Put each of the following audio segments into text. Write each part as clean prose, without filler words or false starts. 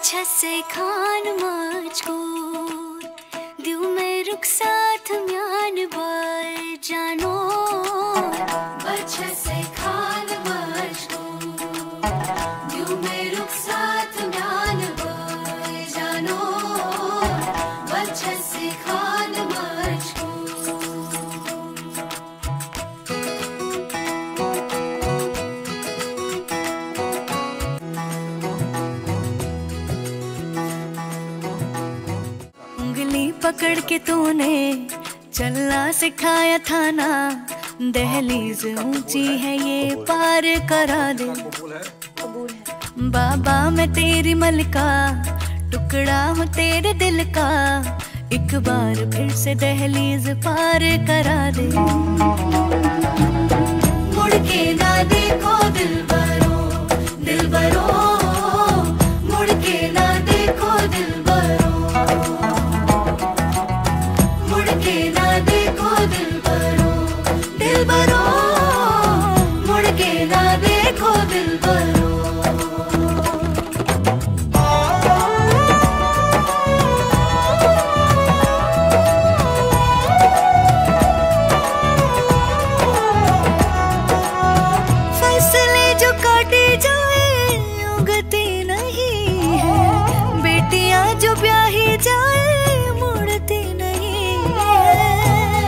बच्चा से खान मुझको दिल में रुक साथ म्यान बार जानो बच्चा से खान मुझको दिल में रुक साथ म्यान बार जानो बच्चा से खान मुझको पकड़ के तूने चलना सिखाया था ना, दहलीज ऊंची है ये पार करा दे। बाबा मैं तेरी मलका, टुकड़ा हूँ तेरे दिल का, एक बार फिर से दहलीज पार करा दे। मुड़ के ना देखो दिलबरो, दिलबरो, मुड़ के ना देखो दिलबरो, मुड़ के ना देखो दिलबरो, दिलबरो, मुड़ के ना देखो दिलबरो। फसलें जो काटी जाए उगती नहीं है, बेटियां जो ब्याही जाए मुड़ती नहीं है।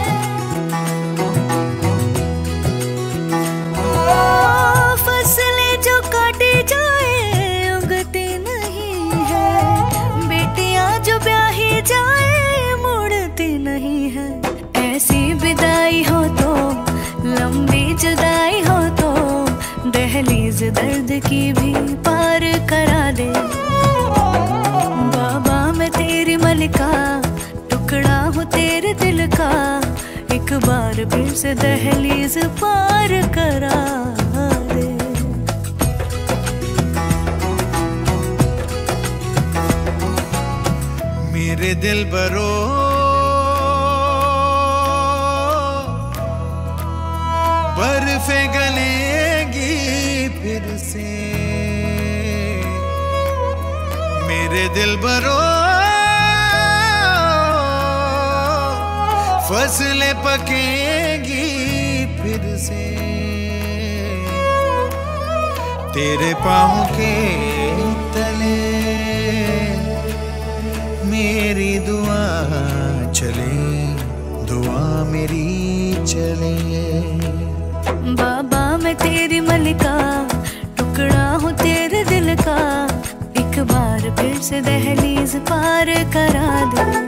फसलें जो काटी जाए उगती नहीं है, बेटियां जो ब्याही जाए मुड़ती नहीं है। ऐसी विदाई हो तो, लंबी जुदाई हो तो, दहलीज दर्द की भी पार करा दे। बाबा मैं तेरी मलिका, टुकड़ा हूँ तेरे दिल का, एक बार फिर से दहलीज पार करा दे। मेरे दिलबरो बर्फे गलेगी फिर से, मेरे दिलबरो फसलें पकेगी फिर से, तेरे पाँव के तले मेरी दुआ चले, दुआ मेरी चले। बाबा मैं तेरी मलिका, टुकड़ा हूँ तेरे दिल का, एक बार फिर से दहलीज पार करा दे।